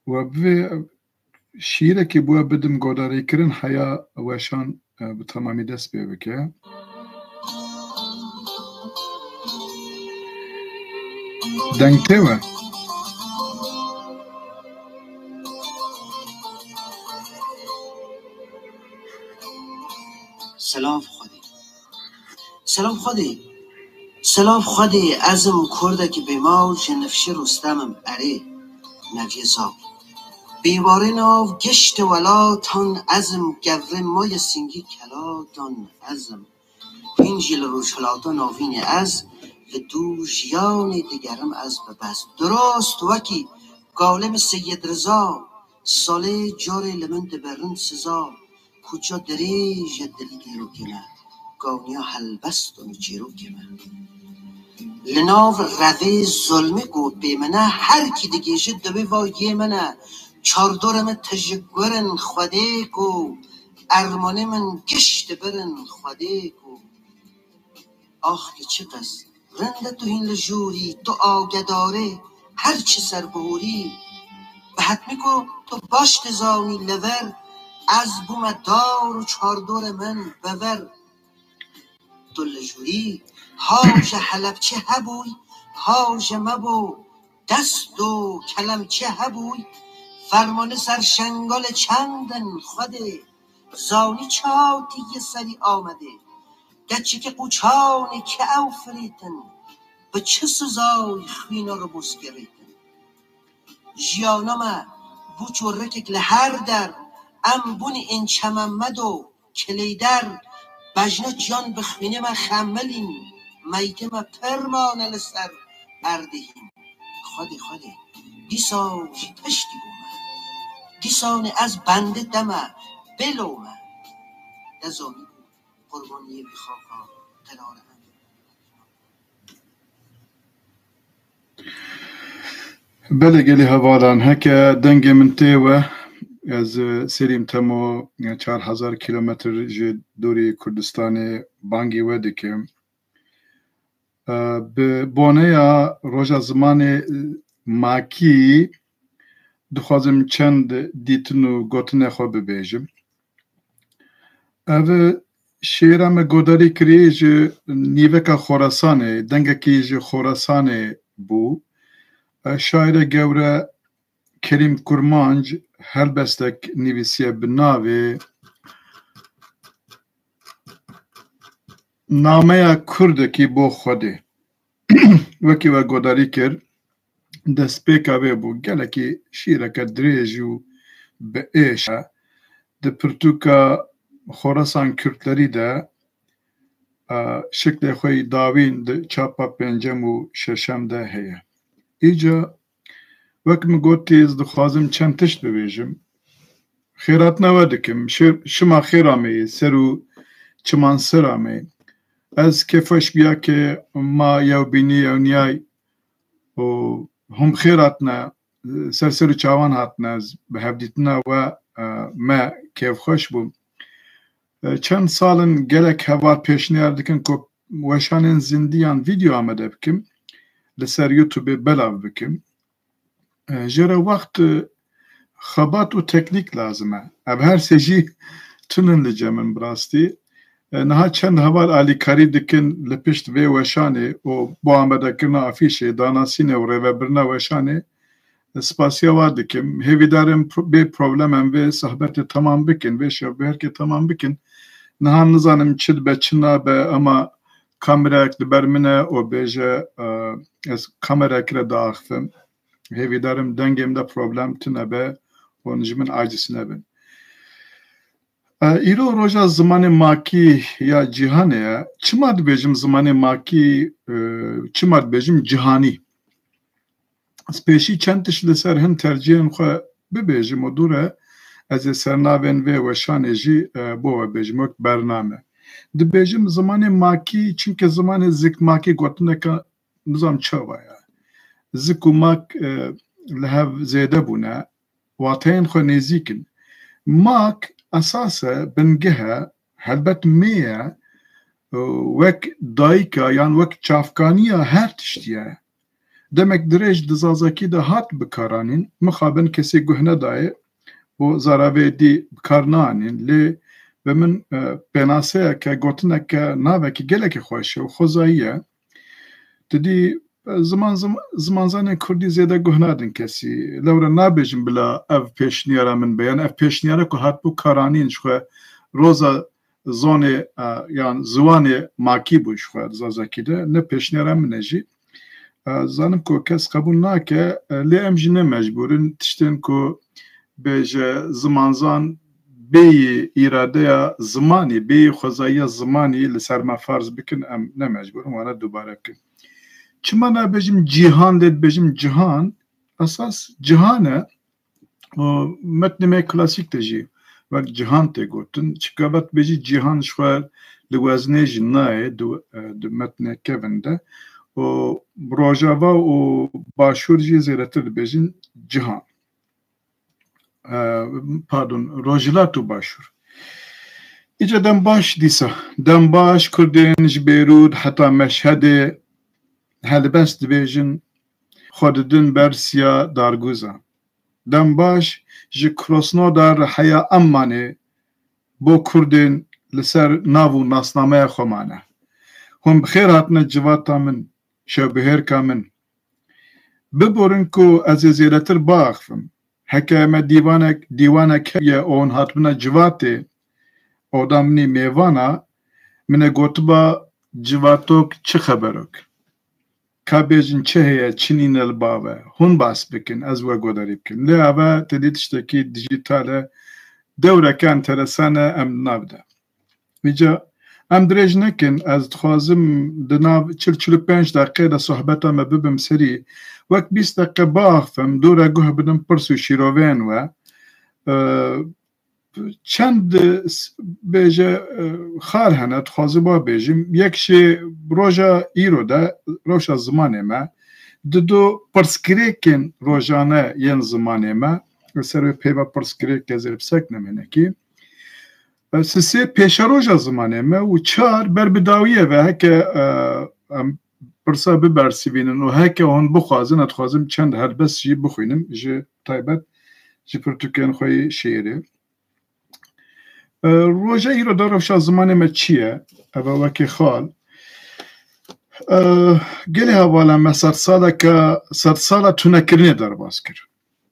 و به شیره که بوه بدم گوداری کرن حیا وشان به تمامی دست بیوه که دنگته و سلام خودی سلام خودی سلام خودی ازم کرده که بیمال جنفشه رستمم اره نوی زاو بیواره ناو گشت ولا تان ازم گوه مای سینگی کلا دان ازم این جل روشلاتا ناوین از و دو جیان دیگرم از ببست درست وکی گالم سید رضا ساله جار لمند برن سزا کجا دریج دلی گیرو کمه گاونیا حلبست و جیرو کمه لناو روی ظلمه گود بیمنه هر کی دیگه دبی وایه منه چاردورم تجگرن خوده کو ارمانه من گشت برن خوده کو آخ که چه قصد رنده تو این لجوری تو آگداره هر چه سر بهوری به حتمی کو تو باش تزانی لور از بوم دار و چاردور من بور تو لجوری هاج حلبچه هبوی هاج مبو دست و کلمچه هبوی فرمان سرشنگال چندن خوده زانی چاتی یه سری آمده گچه که قوچانی که او فریتن به چه سزای خینا رو بسگریتن جیانم بو چورکک لهر در ام بون این چممد و کلیدر بجنا جان بخوینه من خملین میته من پرمانه لسر اردهیم خودی دیسا تشتی بومن دیسانه از بنده دمه بلومن دزانی بود قربانی بخاقا قرار هم بله گلی هوالان هکه دنگ من تیوه از سریم تمو 4000 کیلومتر دوری کردستان بانگی وده که به بانه یا روژا زمان ماکی دخوازم چند دیتن و گوتن خو ببیجم او شیرم گوداری کری جو نیوکا خوراسانه دنگه که جو خوراسانه بو شاعر گوره کریم کرمانج هلبستک نویسیه بناوی نامه کردکی بو خوده وکی و گوداری کر دست پیکاوی بو گلکی شیرکا دریجو به ایشه ده پرتوکا خوراسان کردلری ده شکل خوی داوین ده چاپا پنجم و ششم ده هیه ایجا وکم گوتی از دخوازم چند تشت ببیجم خیرات نوادکم شما خیرامی سرو چمان سرامی از کفش بیا که ما یو بینی یو نیای و هم خیراتنا سرسر چاوان هاتنا از به هفدیتنا و ما کیف خوش بوم چند سالن گلک هوار پیشنیار دکن که وشانین زندیان ویدیو آمده بکم لسر یوتیوب بلاو بکم جرا وقت خبات و تکنیک لازمه اب هر سجی تونن لجمن براستی نها چند هوال آلی کاری دکن لپشت وی وشانه و با آمده کرنا افیشه داناسینه و ریوه برنا وشانه سپاسیا وادکم هیوی دارم به پروبلم هم و صحبت تمام بکن و شو بهر که تمام بکن نها نزانم چید به چنا به اما کامرا اکل برمنه و بیجه از کامرا اکل داخفم هیوی دارم دنگم دا پروبلم تنه به و نجمن عاجزینه بین ایرو روژا زمان ماکی یا جهانه چماد بیجم زمان ماکی چماد بیجم جهانی سپیشی چند تش لسر هن ترجیحن خواه ببیجم و دوره از سرناوین و وشانه جی بو بیجم وقت برنامه ده بیجم زمان ماکی چونکه زمان زک ماکی گوتنه که نظام چاوه زک و ماک لحو زیده بونه واتین خو نزیکن ماک اساسا بنگه هلبت میه وک دایکا یان وک چافکانیا هر تشتیه demek dirêj di zazakî de hat bikaranîn mixabin kesê guh nedaye bu zaravedî bikar nanîn lê ve min pênaseyeke gotineke navekî gelekî xweş e û xwezayî ye didî zimanzanên Kurdî zêde guh nadin kesî lewre nabêjim bila ev pêşniyara min be yan ev pêşniyara ku hatbû karanîn ji xwe roza zonê yan ziwanê makî bû ji xwe zazakî de ne pêşniyara min e jî zanim ku kes qebûl nake lê em jî ne mecbûrin tiştên ku bêje zimanzan bêyî îradeya zimanî bêyî xwezayiya zimanî li ser me farz bikin em ne mecbûrin wana dubare bikin. Çima nabêjim cîhan lê dibêjim cihan esas cihan e metnê me klasîk de jî wek cihan tê gotin çika vet bêjî cîhan ji xwe li weznê jî nayê di metnê kevin de û rojava û başûr jî zêdetir dibêjin cihan pardon rojilat û başûr. Îca dembaş dîsa dembaş Kurdên ji Bêrûd heta Meşhedê helbest dibêjin xwe didin ber siya dargûzan. Dembaş ji Krosnoda Riheya Emmanê bo Kurdên li ser nav û nasnameya xwe mane. Hûn bi xêr hatine civata min şevbihêrka min. Biborin ku ez ê zêdetir biaxivim. Heke me dîwanek heye û hûn hatibine civatê oda minî mêvana min e gotiba civatok çi xeberok? Ka bêjin çi heye çi nîne li bave hûn bas bikin ez we goderî bikim. Lê eve tedî tiştekî dijîtal e dewreke enteresan e em navde. Îca em dirêj nekin ez dixwazim di nav 40-45 deqeyê de sohbeta me bibim serî wek 20 deqe biaxivim dûre guh bidim pirs û şîroveyên we çend bêje xar hene dixwazim wa bêjim yek şê roja îro de roja zimanê me di du pirskirêkên rojane yên zimanê me li ser vê peyva pirskirêk ez ê biseknim hinekî sisê pêşeroja zimanê me û çar ber bi dawiyê ve heke em pirsa bibersivînin û heke hûn bixwazin ez dixwazim çend helbest jî bixwînim ji taybet ji pirtûkên xwe yê şêrê. Roja îro de rewşa zimanê me çi ye? Ev e wekî xal gelê hevala me sedsala tunekirinê derbas kir.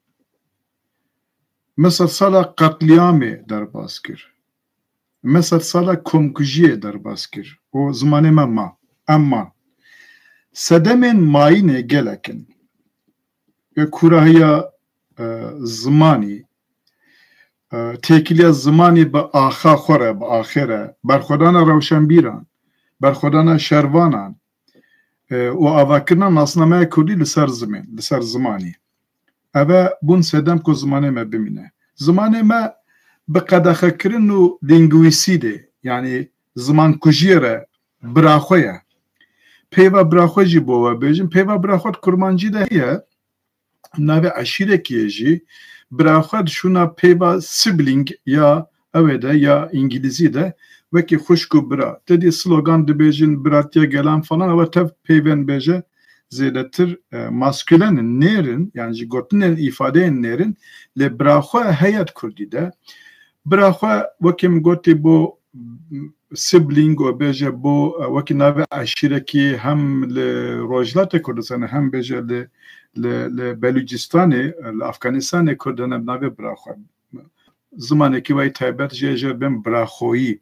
Me sedsala qetlîamê derbas kir. Me sedsala komkujiyê derbas kir. O zimanê me ma. Emma sedemên mayînê gelekin kurahiya zimanî têkiliya zimanî bi axa xwe re bi axê re berxwedana rewşenbîran berxwedana şervanan û avakirina nasnameya Kurdî li ser zimanî ev e bûn sedem ku zimanê me bimîne. Zimanê me bi qedexekirin û lingwîsîdê yani zimankujiyê re biraxwe ye. Peyva biraxwe jî bo we bêjin peyva biraxwe kurmancî de heye navê eşîrekî ye jî biraxwe dişûna peyva sibling ya ew de ya îngilîzî de wekî xuşk û bira tedî slogan dibêjin biratiya gelan falan ew tev peyvên bêje zêdetir maskülenin nêrin yani jî gotinên îfadeyên nêrin lê biraxwe heye Kurdî de biraxwe wekî min gotî bo sibling û bêje bo wekî navê eşîrekî hem li Rojhilatê Kurdistanê hem bêje li Belûcistanê li Efxanistanê Kurdan ev navê biraxwe zimanekî wey taybet jê ji bên biraxoyî.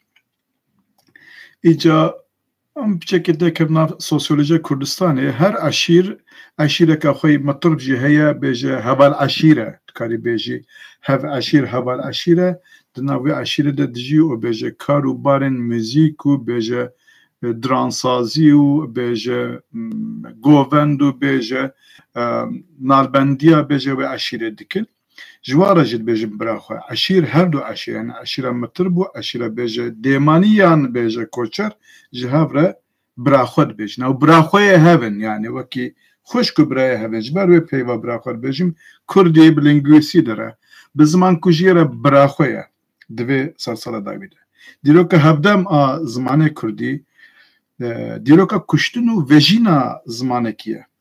Îca em biçekê dekir nav sosyolojiya Kurdistanê her eşîreka xwe mitirb jî heye bêje heval eşîre dikarî bêjî hev eşîr heval eşîre di nav wê eşîrê de dijî û bêje kar û barên müzik û bêje dransazî û bêje govend û bêje nalbendiya bêje wê eşîrê dikin. Ji ware jî dibêjin biraxwe eşîr her du eşîr yani eşîra mitir bû eşîra bêje dêmanî yan bêje koçer ji hev re biraxwe dibêjin. Ew biraxweyê hevin yani wekî xuşk û birayê hevin ji ber wê peyva biraxwe dibêjim Kurdî bi lingwîsî de re bi zimankujiyê re biraxwe ye divê sersala dawî de. Dîroka hevdem a zimanê Kurdî dîroka kuştin û vejîna zimanekî ye.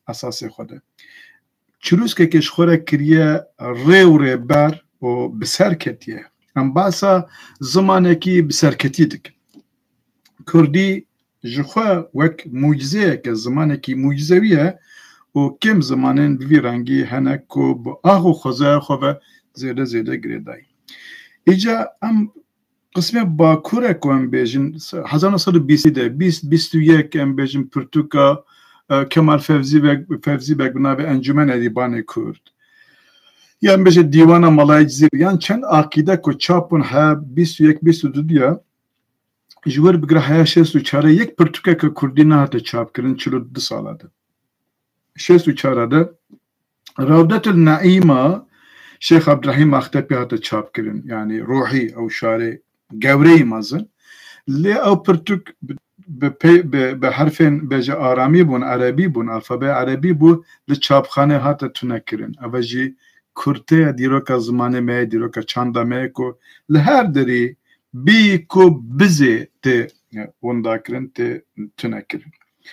اساس خوده چروسکه کش خوره کریه ری و ری بر و بسرکتیه ام باسا زمانه کی بسرکتی دک کردی جخوا وک معجزه که زمانه کی معجزویه و کم زمانن بی رنگی هنک کو با آخو خوزه خواه زیده زیده گریدای ایجا ام قسمه باکوره که ام بیجن 1920 ده 2021 ام بیجن پرتوکا کمال فوزی بگ بنابه انجمن ادیبان کرد یعنی بیجه دیوان مالای جزیر یعنی چند عقیده که چاپون ها 21-22 دیا جوار بگره ها 64 یک پرتوکا که کردی نه تا چاپ کرن 42 ساله ده 64 ده روضة النعيمة شيخ عبد الرحيم مختبي هذا تشاب كرن يعني روحي أو شاري قوري مازن اللي أو برتوك بحرفين بيجا آرامي بون عربي بون ألفابي عربي بو لتشاب خانه هذا تنكرن أوجي كرتي ديروكا زمانه ما ديروكا چاندا مايكو لهر دري بيكو بزي تي ونداكرن تي تنكرن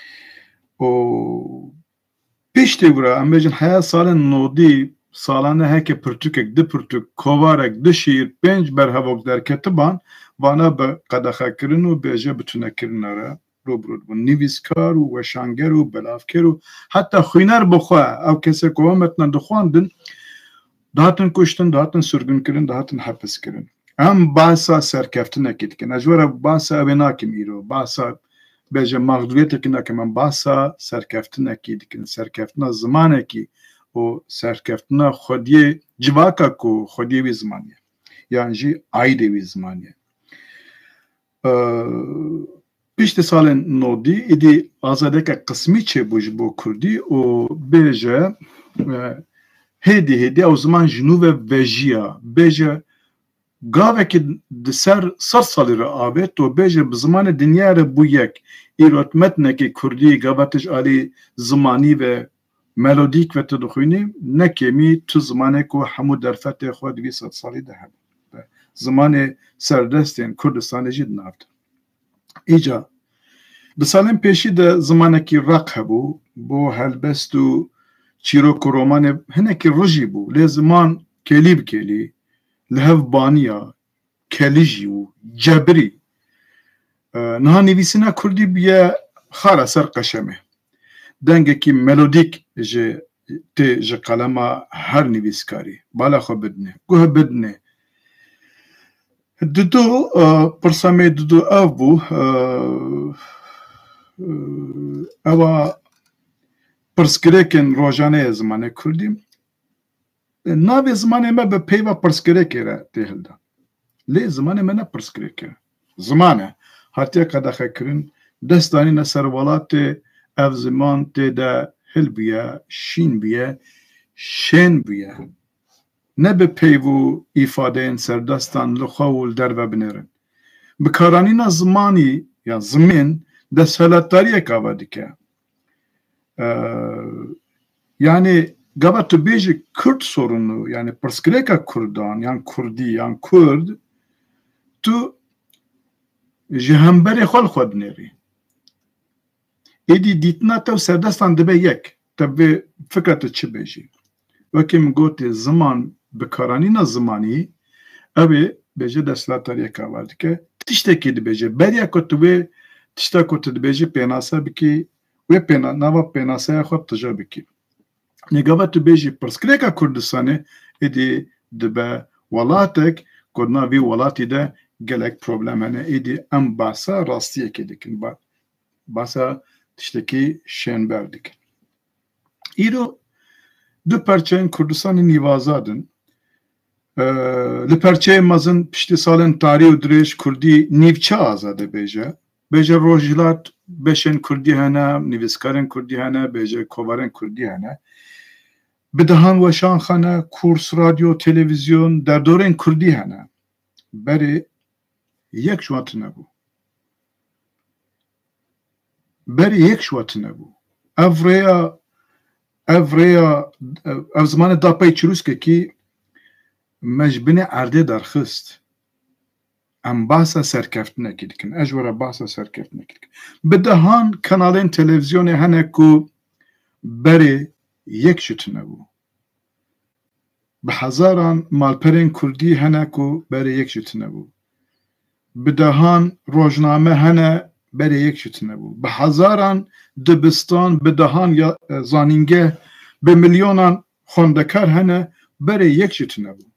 و پیشتی برا ام بیجن حیا سالن نودی سالانه هک پرتوکک د پرتوک کوارک د شیر 5 برهوک در کتبان وانا به قدخه کرن و بیجه بتونه کرن را روبرود بون نویسکار و شانگر و بلافکر و حتی خوینر بخواه او کسی کوامتنا دخواندن دهاتن کشتن دهاتن سرگن کرن دهاتن حبس کرن ام باسا سرکفتن اکید کن اجوار باسا اوی ناکم ایرو باسا بیجه مغدویت که نکم باسا سرکفتن اکید کن سرکفتن زمانه کی و سرکفتن خودی جواکا کو خودی وی زمانیه یعنی جی عایده وی زمانیه پیشت سال نودی ایدی آزاده که قسمی چه بوش بو کردی و بیجه هیدی او زمان جنوب وجیا بیجه گاوه که دسر 100 سالی را آوید و بیجه بزمان دنیا را بو یک ایرات متنه که کردی گاوتش آلی زمانی و ملودیک و تدخوینی نکمی تو زمانه که همو در فتح خود 200 سالی ده هم زمان سردستین کردستان جید نافت ایجا بسالن پیشی ده زمانه که رق هبو بو هلبست و چیروک و رومانه هنه که رجی بو لی زمان کلی بکلی لهف بانیا کلیجی و جبری نها نویسینا کردی بیا خارا سر قشمه دنگه که ملودیک جه قلمه هر نویسکاری بالا خو بدنه گوه بدنه ددو پرسامه ددو او بو او پرسکریکن روزانه زمانه کردیم ناوی زمانه ما به پیوه پرسکریکی را تیهل دا لی زمانه ما نه پرسکریکی زمانه هاتیه قدخه کرن دستانی نسر ولات او زمان تی دا هل بیا شین بیا شین بیا نه به پیو ifade این سردستان لخوال در و بنرن بکارانی نا زمانی یا زمین دست هلتاریه که آوادی که yani gaba tu beji Kürt sorunu yani perskreka Kurdan yani Kurdi yani Kurd tu jihamberi xol xod neri edi ditna tu serdastan dibe yek tabi fikret çi beji vekim goti zaman bekaranina zamani abi beji deslatariye kavardı ke tişteki di beji beriya kotu ve tişta kotu di beji penasa biki ve pena nava penasa xod tja biki نگاه تو بیشی پرسکریکا کردستانی ایدی دبه ولاتک کدنا وی ولاتی ده گلک پروبلم هنه ایدی ام باسا راستیه که دیکن باسا تشتکی شن بردیکن ایرو دو پرچه این کردستانی نیوازادن لپرچه مازن پشتی سالن تاریخ و دریش کردی نیوچه آزاده بیجه روژیلات بشن کردی هنه نویسکارن کردی هنه بیجه کوارن کردی هنه بدهان و شانخانه کورس رادیو تلویزیون در دوران کردی هنه بری یک شوات نبو افریا او زمان داپای چروس که مجبن عرده درخست ام باسا سرکفت نکیدکن اجورا باسا سرکفت نکیدکن بدهان کانالین تلویزیون هنه کو بری یک جتنه بو به هزاران مالپرین کردی هنه کو بری یک جتنه بو به دهان روزنامه هنه بری یک جتنه بو به هزاران دبستان به دهان یا زانینگه به میلیونان خوندکار هنه بری یک جتنه بو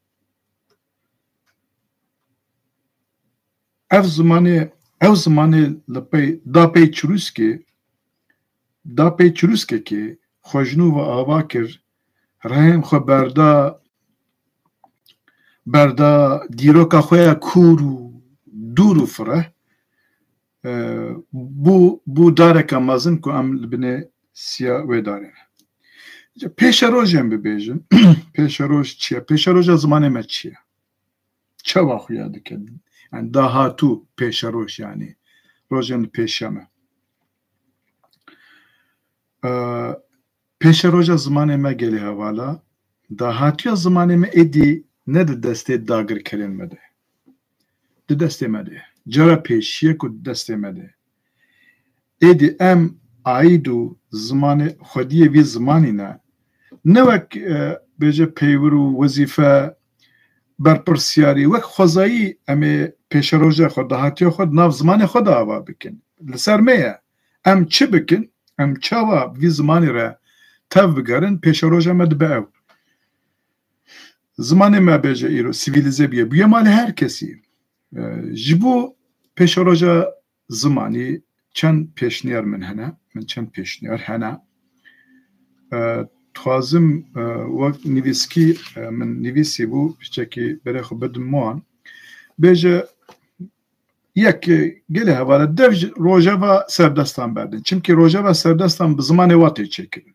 اف زمانه لپی دا پی چروسکه که خوشنو و آوا کر رحم خو بردا دیروکا خویا کورو دورو فره بو دارکا مازن که ام لبنه سیا و داره پیش روژم ببیجن پیش روژ چیه؟ پیش روژ زمانه ما چیه؟ چه واقع یاده که yani daha tu peşeroş yani rojen peşeme peşeroja zamanıma geli havala daha tu zamanıma edi ne de deste dagır kelinmedi de destemedi cara peşiye ku destemedi edi em aidu zamanı xodiye vi zamanına ne vak beje peyvuru vazife برپرسیاری وقت خوزایی امی پیش روژه خود دهاتی خود ناف زمان خود آوا بکن لسر میه ام چه بکن ام چاوا وی زمانی را تاو بگرن پیش روژه مد باو زمانی ما بیجه ایرو سیویلیزه بیه مال هر کسی جبو پیش روژه زمانی چند پیشنیار من چند پیشنیار هنه خوازم وقت نویسکی من نویسی بو پیچکی بره خو بدم موان بیجه یک گله هواله dev Rojava serdastan berdin. Çünkü Rojava serdastan bi zamanê watê çekirin.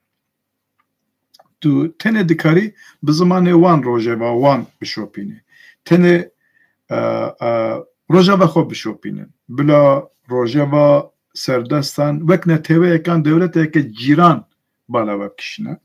Tu tenê dikarî bi zamanê wan Rojava wan bişopînî. Tenê Rojava xwe bişopînin. Bila Rojava serdastan wek netêweyekan dewleteke cîran bala ve kişine.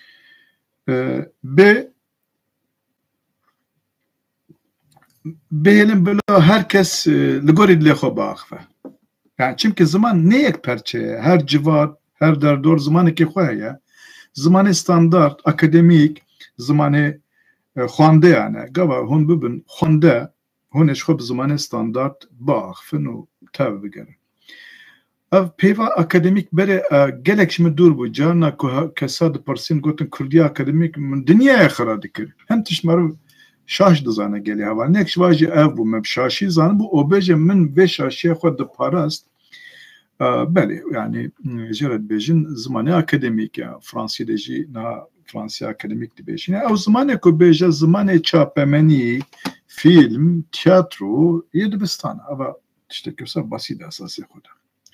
Beyelim böyle herkes ligori dile xwe baxwe. Yani çünkü zaman ne ek perçe her civar her derdor zamanı ki xwe heye. Zamanı standart akademik zamanı xwande yani gava hon bibin xwande hon eş xwe bi zamanı standart baxfin û tev bigerin. Ev peyva akademik bere gelek şimdi dur bu carna ku kesa dipersin gotin Kurdiya akademik dünyaya xira dikir. Hem tişmarı şaş dizane geli hava. Nek şvaji ev bu meb şaşi zan bu obeje min ve şaşiye xwe diparast. Beli yani jered bejin zamanı akademik ya Fransi deji na Fransi akademik dibejin. Ev zamanı ku beje zamanı çapemeni film, tiyatro yedibistan. Ama işte köse basit asası xuda.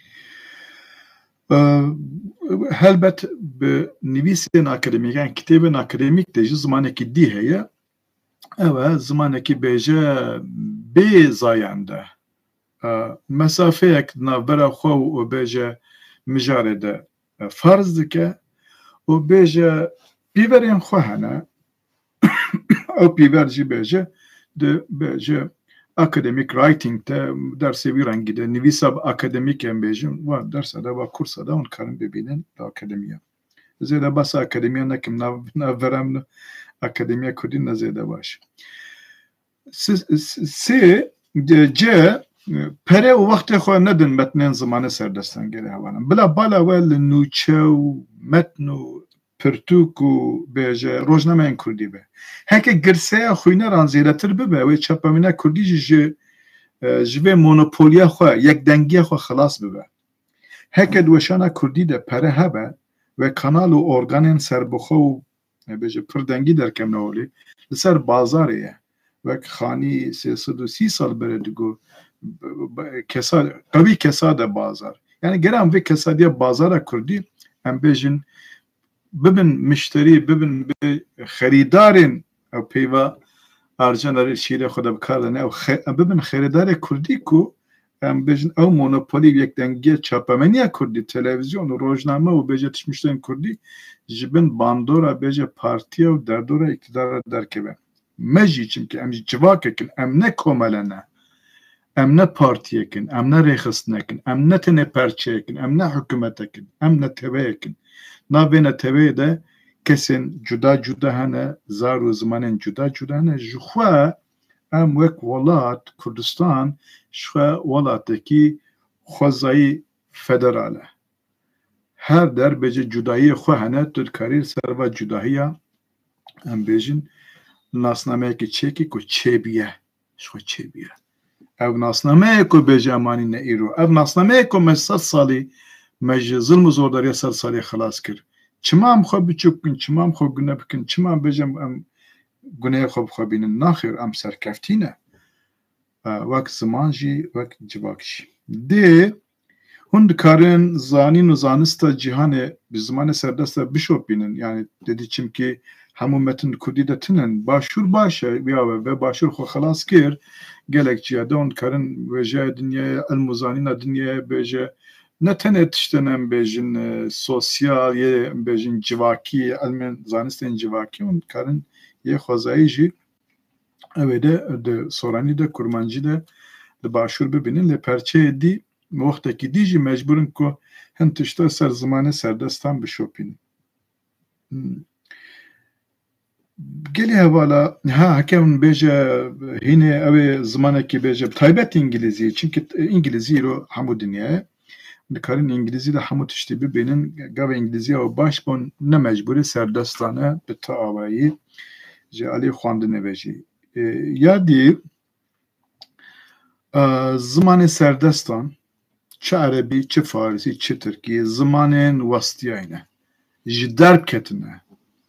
Helbet bi nivîsên akademîk yani kitêbên akademîk de ji zimanekî dî heye ew zimanekî bêje bê zayan de mesafeyek navbera xwe û bêje mijarê de farz dike û bêje pîverên xwe hene ew pîver jî bêje de bêje akademik writing de derse bir rengi de nivisa akademik embejim var derse de var kursa da on karın bebinin da akademiye. Zede basa akademiye nekim na verem akademiye kudin na zede baş. C pere o vakti xwe nedin metnên zamanı serdestan gele hevanan. Bila bala wel nûçew metnu pirtûk û bêje rojnameyên Kurdî be. Heke girseya xwîneran zêdetir bibe wê çapemîna Kurdî jî ji vê monopoliya xwe yekdengiya xwe xilas bibe. Heke dweşana Kurdî de pere hebe ve kanal û organên serbixwe û bêje pir dengî derkevne holî li ser bazarê ye. Wek xanî 330 sal bere digo qewî kesade bazar. Yani geran vê kesadiya bazara Kurdî em bêjin bibin müşteri bibin xeridarên ew peyva arjanarê şîrê xwe de bikardin ew bibin xeridarê Kurdî ku em bêjin ew monopolî yekdengiya çapemeniya Kurdî televizyon û rojname û bêje tişmiştên Kurdî ji bin bandora bêje partiya û derdora iktidara derkeve. Me jî çimkî em jî civakekin em ne komelene em ne partiyekin em ne rêxistinekin em ne tenê perçeyekin em ne hikûmetekin em ne teveyekin نابینه تبه ده کسین جدا جدا هنه زار و زمانین جدا جدا هنه جخوا ام وک ولات کردستان شخوا ولاته کی خوزایی فدراله هر در بجه جدایی خو هنه ترکاری سر و جدایی ام بیجن ناسنامه که چکی کو چه بیه شخوا چه بیه او ناسنامه کو بیجه امانی نه ایرو او ناسنامه کو مسد سالی مج ظلم زورداری سر سالی خلاص کر چما هم خو بچوکن چما هم خو گنه بکن چما هم بیجم ام گنه خو بینن ناخر ام سرکفتینه وقت زمان جی وقت جواکشی ده هند کارن زانین و زانستا جهان به زمان سردست بشوب بینن یعنی dedi çim ki همون متن کردی ده تنن باشور باشه بیا و باشور خو خلاص کر gelek cihaده hund karın veje dünya المزانین dünya beje ne tane tiştenem bejin sosyal ye bejin civaki almen zanisten civaki hund karın ye xozayıcı evde de sorani de kurmancı de başur bibinin le perçe edi وقتی دیجی مجبورن که هم تشتا سر زمان سردستان بشوپین گلی حوالا ها حکم بیجه هینه اوه زمانه که بیجه تایبت انگلیزی چونکه انگلیزی رو همو دنیاه دکارن انگلیزی ده همو تشتی ببینن گاو انگلیزی او باش بون نه مجبوری سردستانه به تا آوایی جه علی خواندنه بیجی یادی زمان سردستان چه عربی چه فارسی چه ترکی زمانın vastiyayne jidarb ketine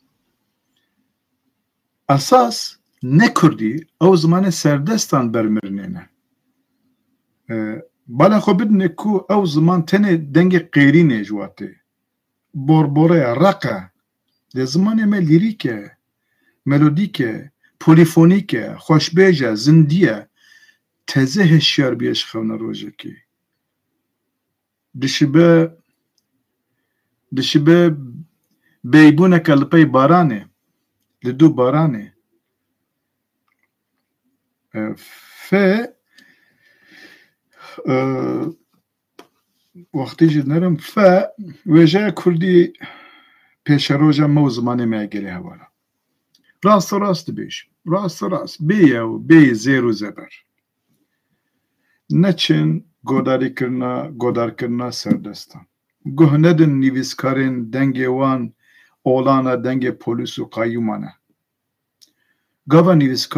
asas ne kurdi o zamanı serdestan bermirnene bala xo bidne ku o zaman tene denge qeyri necwate borboraya raqa de zamanı me lirike melodike polifonike xoşbeja zindiye teze heşyar biyeş xevna rojeki دشبه بیبونه که لپی بارانه لدو بارانه وقتی جد نرم وجه کردی پیش روژه مو زمانه میگلی هوالا راست بیش راست بی زیر و زبر نچن گودار کرنا سردستان گهندن نویسکارین دنگ وان اولانا دنگ پولیس و قایمانه گاوا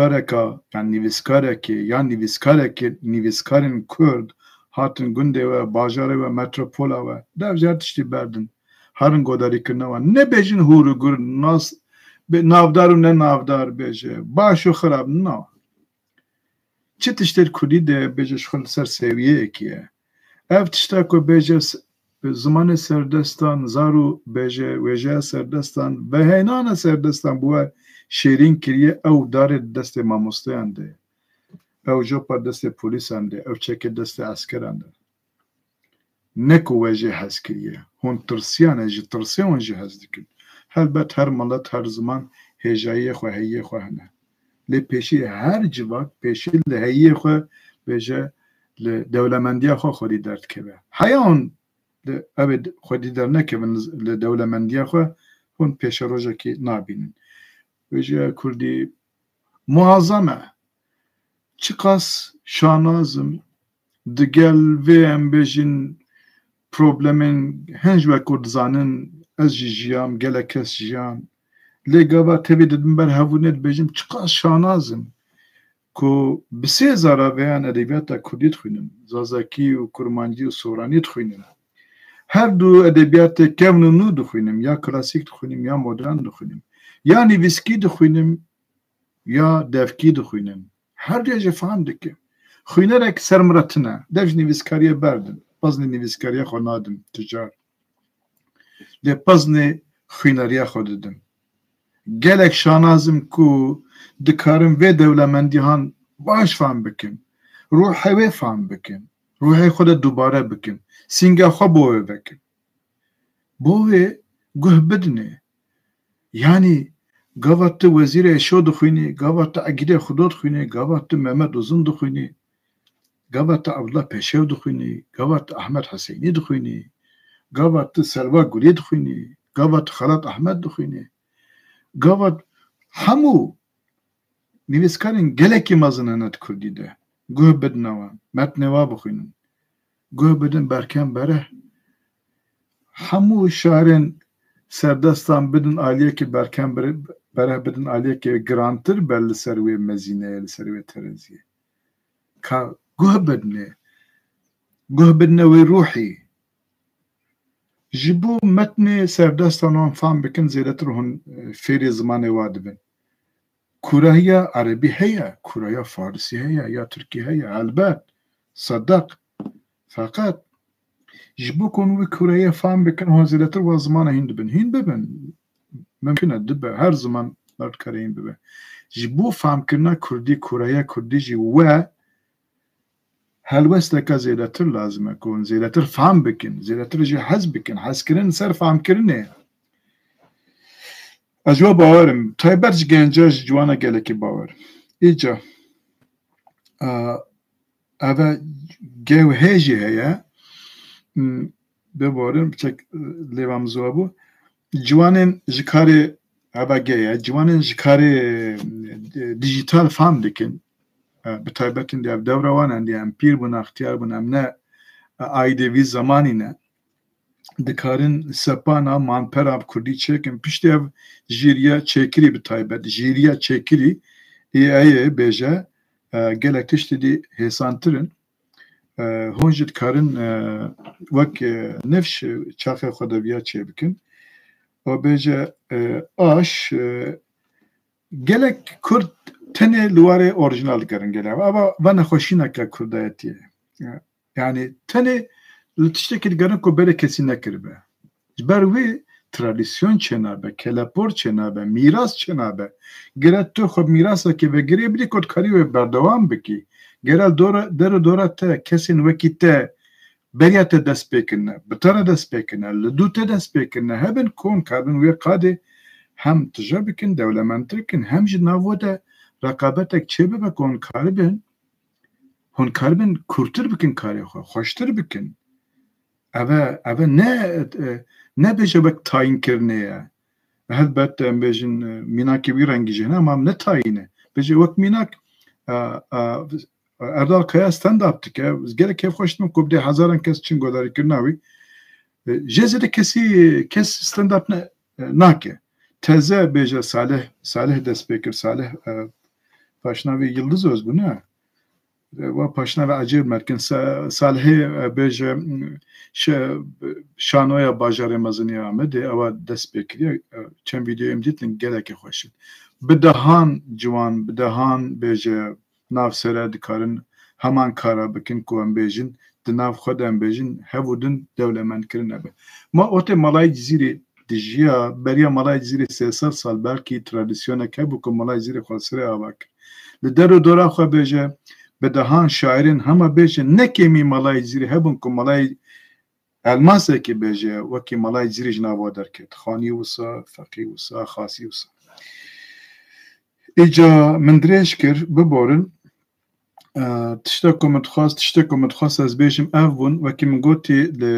نویسکارین کرد هاتن گنده و باجاره و متروپولا و دفجار تشتی بردن هرن گوداری کرنا و نه بیجن هورو گر نافدار و نه نافدار بیجه باشو خراب نه چه تشتر کردی ده بیجه شخل سر سویه اکیه اف تشتا که بیجه زمان سردستان زارو بیجه ویجه سردستان و هینان سردستان بوه شیرین کریه او دار دست ماموسته انده او جوپا دست پولیس انده او چک دست اسکر انده نکو ویجه هز کریه هون ترسیانه جی ترسیان جی هز دکن البت هر ملت هر زمان هجایه خواه هیه خواه نه لی پیشی هر جواک پیشی لحیه خواه بیجه لدولمندیه خواه خودی درد که به حیان خودی در نکه لدولمندیه خواه هون پیش روژه که نابینن بیجه کردی معظمه چقاس شانازم دگل ویم بیجین پروبلمین هنج و کردزانن از جیام گله کس جیام لگاوا تبی دادم بر هفونت بجیم چقدر شانازم که بسه زارا بیان ادبیات کردی خوینم زازاکی و کرمانجی و سورانی خوینم هر دو ادبیات کمنونو خوینم یا کلاسیک خوینم یا مدرن خوینم یا نویسکی خوینم یا دفکی خوینم هر دیگه فهم دکه خوینرک سرمرتنه دفش نویسکاریه بردم پزن نویسکاریه خونادم تجار لی پزن خوینریه خوددم gelek şanazım ku dikarim ve devlemendihan baş fam bikim ruhe ve fam bikim ruhe xoda dubare bikim singa xo bo bikim bo ve guhbedne yani gavatı vezir eşo dukhini gavatı agide xudot khini gavatı Mehmet Uzun dukhini gavatı Abdullah Peşev dukhini gavatı Ahmet Hüseyni dukhini gavatı Selva Guli dukhini قوت خلط احمد دخوینه قوت همو نویسکارین گلکی مزنانت کردی ده گوه بدنوا متنوا بخوینن گوه بدن برکن بره همو شعرین سردستان بدن آلیه که برکن بره بدن آلیه که گرانتر بر لسروی مزینه لسروی ترزیه که گوه بدنه وی روحی جبو متن سردستان هم فهم بکن زیادتر هون فیر زمان واد بن کورهی عربی هیا کورهی فارسی هیا یا ترکی هیا البته صدق فقط جبو کنوی کورهی فهم بکن هون زیادتر و زمان هند ببن ممکنه دبه هر زمان مرد کاره هند ببن جبو فهم کرنا کردی کورهی کردی جی و هلوست که زیادتر لازمه کن زیادتر فهم بکن زیادتر جی حز بکن حز کرن سر فهم کرنه اجوا باورم تایبرج گنجاج جوانا گلکی باورم ایجا اوه گو هیجی هیا ببارم چک لیوام زوابو جوانن جکاری اوه گیا جوانن جکاری دیجیتال فهم دکن به تایبتین دیو دوروان دیو پیر بون اختیار بون ام نه آیده وی زمانی نه دکارن سپانا مانپراب کردی چکن پشت او جیریا چکری به تایبت جیریا چکری ای بیجه گلک تشتی دی حسانترن هونجد کارن وک نفش چاخه خودویا چه بکن و بیجه آش گلک کرد تنه لواره اورجینال کرن گله اما بنا خوشی نکه کردایتیه yani tane tiştekil garan ko bere kesin nekirbe berwe tradisyon çenabe kelepor çenabe miras çenabe geret to xob mirasa ke ve gere bili kod kari ve berdavam beki gerel dora te kesin vekite beriyate despekine betara despekine ledute despekine haben kon kabin ve qade hem tjabikin devlementrikin hem jinavoda rakabetek çebe kon karbin hon karbin kurtur bikin kare xoştur bikin ave ne beje bek tayin kirne ya elbette em bejin minaki bir rengi jene ama ne tayine beje vak minak Erdal Kaya stand up'tık ya gerek keyif hoştum kubde hazaran kes çin godari kirnavi jezede kes stand up ne nake teze beje Salih Despekir Salih Paşnavi Yıldız öz bu ne و پاشنه عجیب مرکن سالهی بیجه شانویا باجار مزنی آمده اوا دست بکری چند ویدیو ام دیدن گله که خوشید بدهان جوان بدهان بیجه ناف سره دکارن همان کارا بکن که ام بیجن دناف خود ام بیجن هفودن دولمن کرن ابه ما اوته مالای جزیره دیجیا بریا مالای جزیره 300 سال بلکی ترادیسیونه که بکن مالای جزیره خالصره آواک لدر و دورا خو بیجه بدهان شاعرین همه بیجه نکیمی مالای زیری هبون که مالای الماسه که بیجه وکی مالای زیری جنابا در کت خانی وسا فقی وسا خاصی وسا ایجا من دریش کر ببارن تشتا کمت خواست از بیجم اوون وکی من گوتی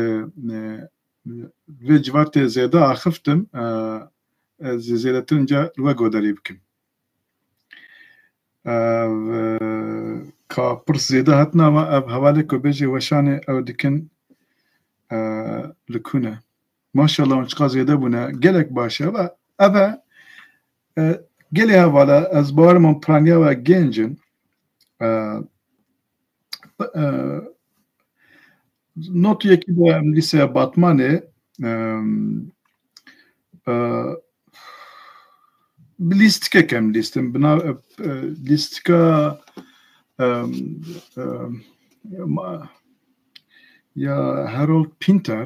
و جوارت زیده آخفتم زیده ترنجا لوه گوداری بکم که پرس زیده هاتنا ما حواله که بیجه وشانه او دکن لکونه ماشاءالله اونچقا زیده بونه گلک باشه و اوه گلی حواله از بار من پرانیا و گنجن نوت یکی به لیسه باتمانه لیستکه کم لیستم بنا لیستکه یا هارولد پینتر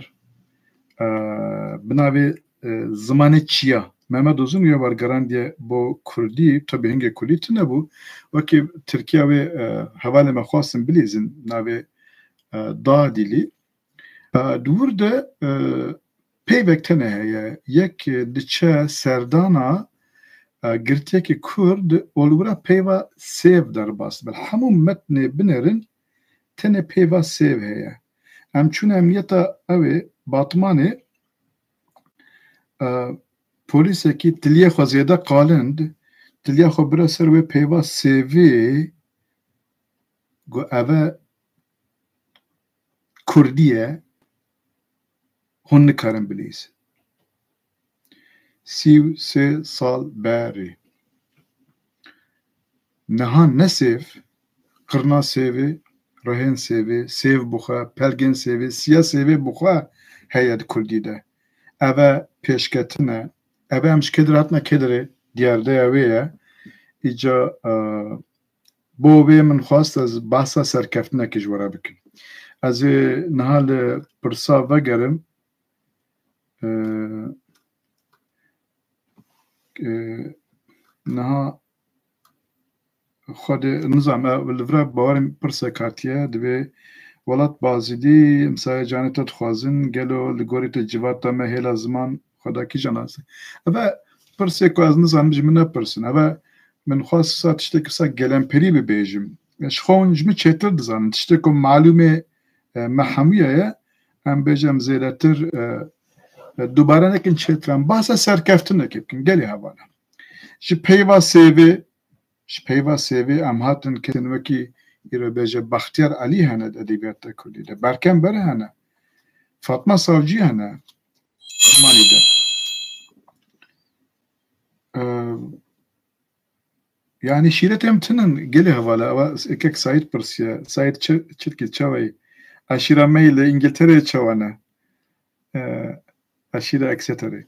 بناوی زمانه چیا Mehmet Uzun ya var garandiye bu Kurdi tabi hangi Kurdi ne bu vaki Türkiye ve havale mekhasim bilizin navi dağ dili burada peyvekte ne ya yek diçe serdana girteki Kurd olura peyva sev der bas bel hamum metne binerin tene peyva sev ya em çun emniyeta evi batmane پۆلیسێکی تلیە خۆ زێدە قالند تلیە خۆ برە سەر وێ پێیوا سێڤێ گو ئەvە کوردیە hûn nikarin bilîsin. 33 sal berê niha nesêv qirna sêvê rehên sêvê sêv bixwe pelgên sêvê siya sêvê bixwe heye di Kurdî de ev e pêşketin e ev em ji kêdirê hatine kêdirê diyardeya wê ye îca bo wê min xwast ez behsa serkeftinekê ji we re bikim. Ez ê niha li pirsa vegerim niha xwedê nizam li vir bawerên pirsek hatiye divê welat bazîdî emsaya canê te dixwazin gelo li gorî te civata me hêla ziman xweda kîjan nas ev e pirsê ku ez nizanim ji min nepirsin ev e min xwast sa tiştekî sa gelemperî bibêjim ji xwe hûn ji min çêtir dizanin tiştê ku malûmê me hemûye ye em bêjem zêdetir دوباره nekin çêtiran bahsa serkeftinekê bikin gelê hevala ji peyva sêvê em hatin kesên wekî îro bêje Baxtiyar Elî hene di edebiyata Kurdî de Berkem Bere hene Fatma Savcî hene zimanî de yani şîretêm tinin gelê hevala ew ekek Saîd pirsiye Saîd çirkî çawa aşîra me li İngiltere'ye çawane aşîra Exeterê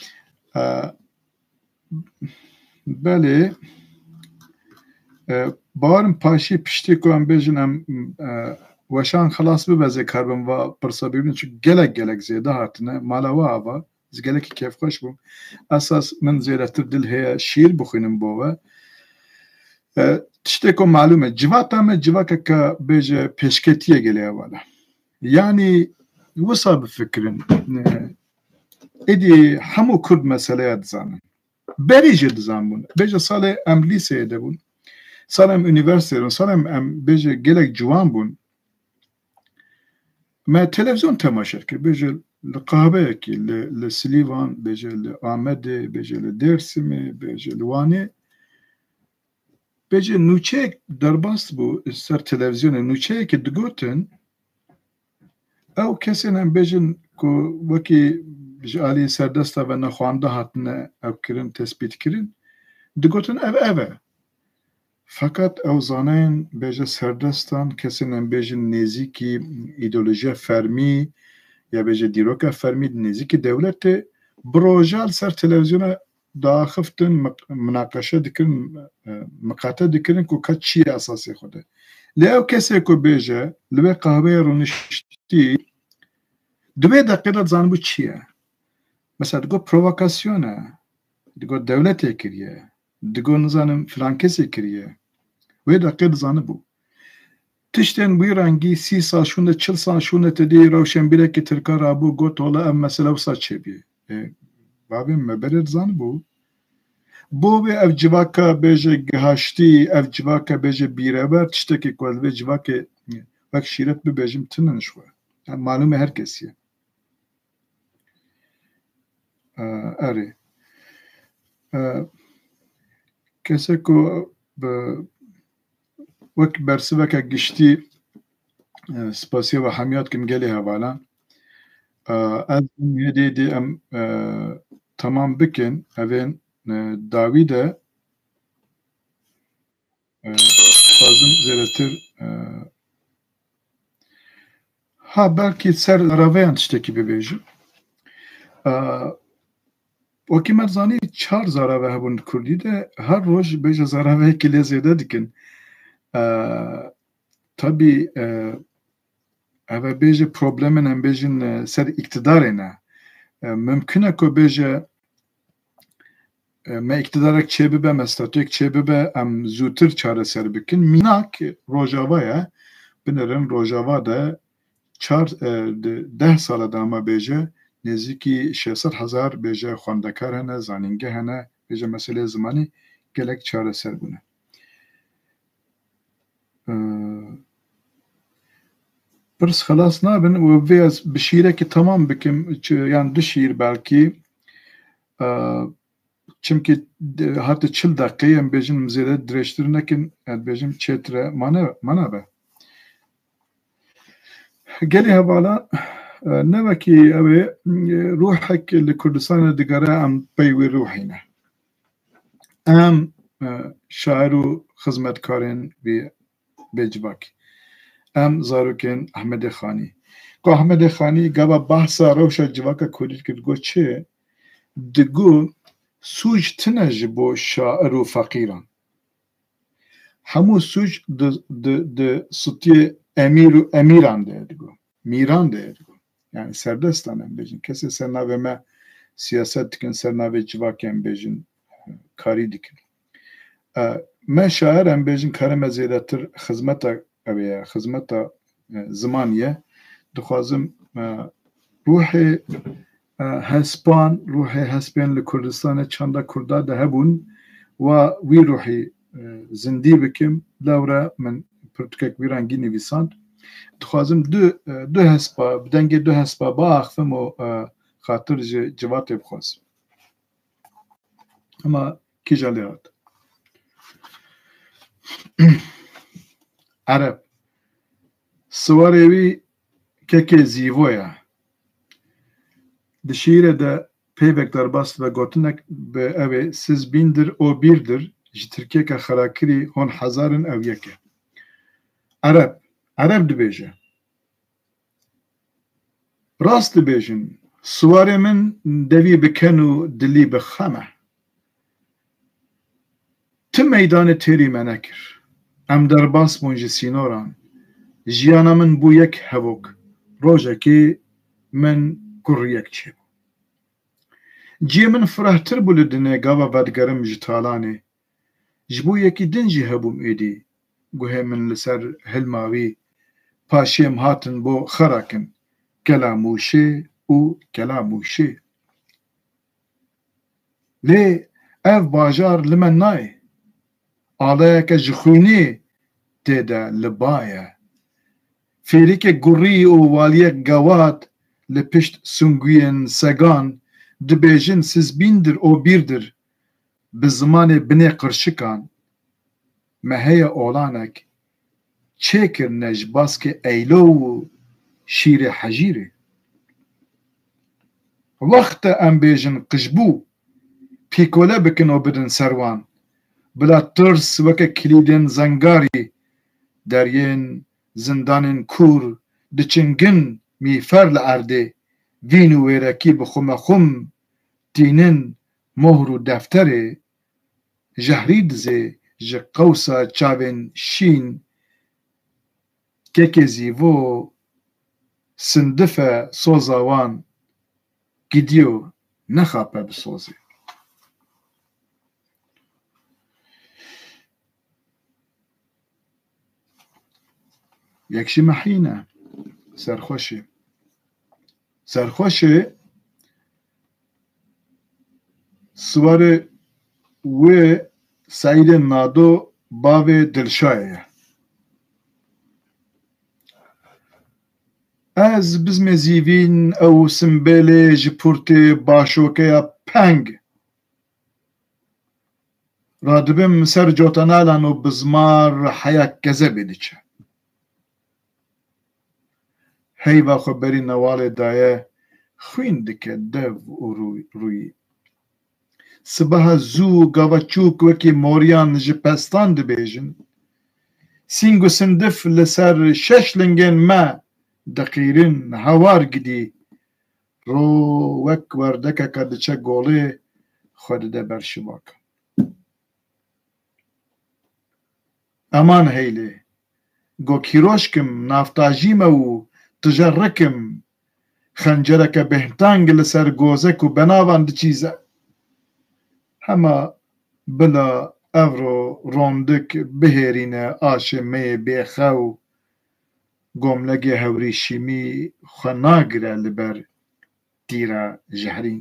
belê bawerim paşî piştî ku em bêjin em weşan xelas bibe karbin va pirsa bibînin çünkü gelek zêde hatine mala we ava ez gelekî kêfxweş bûm esas min zêdetir dil heye şîr bixwînim bo we tiştê ku malûm e civata me civakeke bêje pêşketiye gelê hevala yani wisa bifikirin êdî hemû Kurd meseleya dizanin berî jî dizanbûn bêje salê em lîseyê de bûn salê em unîversiteyê bûn salê em bêje gelek ciwan bûn me televizyon temaşe kir bêje li qahbeyekî li Silîvan bêje li Amedê bêje li Dêrsimê bêje li Wanê bêje nûçeyek derbas bû ser televizyonê nûçeyekê digotin ew kesên em bêjin ku wekî ji alî serdesta ve nexwanda hatine ew kirin tespît kirin digotin ev e fakat ew zanayên bêje serdestan kesên em bêjin nêzîkî îdeolojiya fermî ya bêje dîroka fermî nêzîkî dewletê bi rojal ser televizyona daxiftin münaqeşe dikirin miqate dikirin ku ka çi ye esasê xwe de lê ew kesê ku bêje li vê qahbeyê rûniştî di vê deqê de dizanibû çi ye mesela digot provokasyon e digot dewletê kiriye digot nizanim filan kesê kiriye wê deqê dizanibû tiştên wî rengî 30 sal şûne 40 sal şûne tedî rewşenbîrekî tirka rabû got ola em mesele wisa çêbî bavê me berê dizanibû bo wê ev civaka bêje gihaştî ev civaka bêje bîreber tiştekî ku li vê civakê wek şîret bibêjim tinin ji xwe malûm e her kesî ye erê kesek ku wek bersivekek giştî spasiye ve hemiyat kim gelê hevala ez hêdî em tamam bikin evên dawî de xwazim zêdetir ha belkî ser raveyan tiştekî bibêjim wekî me zanî 4 zarave hebûn di Kurdî de her roj bêje zaraveyekî lê zêde dikin tabii ev e bêje problemên em bêjin ser iktidarê ne mümkün e ku bêje me iktidarek çêbibe me statûyek çêbibe em zûtir çareser bikin mînak rojava ye binirin rojava de 10 sala de ama bêje nêzîkî 600,000 bêje xwendekar hene zanînge hene bêje meselê zimanî gelek çareser bûne pirs xelas nabin û vê ez bi şîrekî tamam bikim yan du şîr belkî چونکی حتی 40 دقیقه ام بیجن زیاده درشتر نکن بیجم چتره مانه به گلی حوالا نوکی اوه روحك لكردستان دقاره ام بيوي روحينا ام شاعر و خدمتکارین بجواکی ام زاروکن احمد خانی که احمد خانی گابا بحثا روشا جواکا کردید که گو چه دگو سوج تنج بو شاعر و فقیران همو سوج د سطی امیران ده دگو میران ده دگو yani serbestan bejin kesi sernave me siyaset dikin sernave civaken bejin kari dikin me şair bejin kareme zêdetir xizmeta ev xizmeta zimaniye dixwazim ruhê hespan ruhê hespên li Kurdistanê çanda Kurda de hebûn wa wî ruhî zindî bikim lewre min pirtûkek wî rengî nivîsand dixwazim du hespa bi dengê du hespa biaxivim û xatir ji civatê bixwazim ama kîja lê hat Ereb siwarê wî kekê zîvo ye di şîrê de peyvek derbas ve gotinek bi ew siz bîndir o bîrdir ji Tirkiyeka xerakirî hon hezarin ew yek e Ereb dibêje rast dibêjin siwarê min devî bikin û dilî bixeme ti meydanê têrî me nekir em derbas bûn ji sînoran jiyana min bû yek hevok rojekê min kuriyek çêbû ciyê min firehtir bû li dinê gava vedgerim ji talanê ji bo yekî din jî hebûm êdî guhê min li ser hilma wî paşêm hatin bo xerakin kela mûşê û kela mûşê lê ev bajar li me nayê aleyeke ji xwînê tê de li baye fêrîkek gurî û waliyek gewat li pişt sunguyên segan dibêjin siz bîndir o bîrdir bi zimanê binê qirşikan me heye olanek çêkirine ji baskê eylo û şîrê hejîrê wexte em bêjin qijbû pîkole bikin û bidin serwan bila tirs weke kilîdên zengarî deryên zindanên kûr diçingin mîfer li erdê vîn û wêrekî bi xumexum tînin mohr û defterê jehrî dizê ji qewsa çavên şîn kekê zîvo sindife soza wan gidiyo nexape bi sozê yekşî mehîne serxweşê siwarê wê Saîdê Nado bavê Dilşayê ye ez bizmê zîvîn ew simbêlê ji pûrtê başokeya peng radibim ser cotenalan û bizmar heyek gezebê diçe heyva xwe berî newalê daye xwîn dike dev û rûyî sibeha zû gavaçûk wekî moryan ji pestan dibêjin sîng û sindif li ser şeş lingên me diqîrin hewar gidî ro wek werdekeka diçe golê xwe dide ber şivakan eman heylê gokîroşkim naftajî me û tijerrikim xencereke bêhtang li ser gozek û benavan diçîze hema bila ev ro rondik bihêrîne aşê meyê bêxew gomlegê hewrî şîmî xwe nagire li ber tîra jehrîn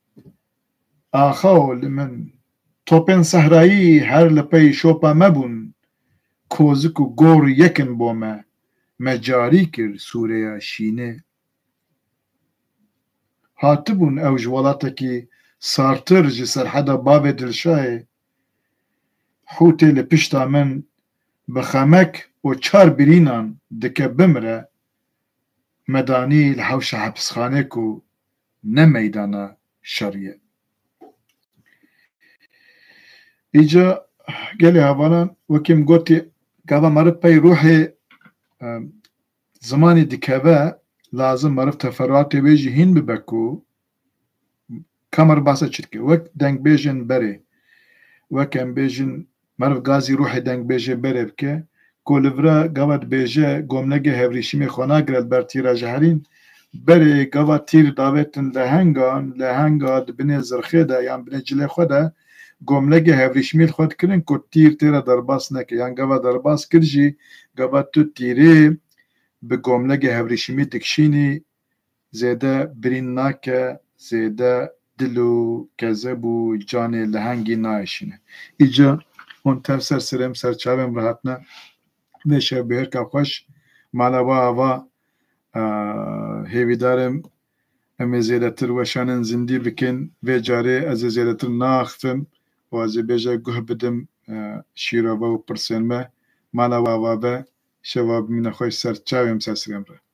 axaw li min topên sehrayî her li pey şopa me bûn kozik û gor yekin bo me carî kir sûreya şînê hatibûn ew ji welatekî سارتر جی سرحدا باب دلشاه حوتی لپشتا من بخمک و چار برینان دکه بمره مدانی لحوش حبسخانه کو نه میدانا شریه ایجا گلی هوالان وکیم گوتی گاوا مرد پی روح زمانی دکه لازم مرد تفرعات بیجی هین ببکو کمر باسه چرکی وک دنگ بیجن بره وکم بیجن مرد گازی روح دنگ بیجه بره بکه کولورا گاوت بیجه گمنگه هفریشیمی خونه گرد بر تیرا جهرین بره گاوت تیر داوتن لهنگا دبنه زرخه ده یان بنه جله خوده گمنگه هفریشیمی خود کرن که تیر تیرا درباس نکه یان گاوت درباس کرجی گاوت تو تیره به گمنگه هفریشیمی تکشینی زیده برین ناکه زیده دلو کذب و جان لهنگی نایشینه ایجا اون تفسر سرم سرچاوم راحت نه وشه بهر که خوش مالا و هیویدارم امی زیادتر وشانن زندی بکن و جاره از زیادتر ناخفم و از بیجا گوه بدم شیرابا و پرسنمه مالا و شواب من خوش سرچاوم سرسرم را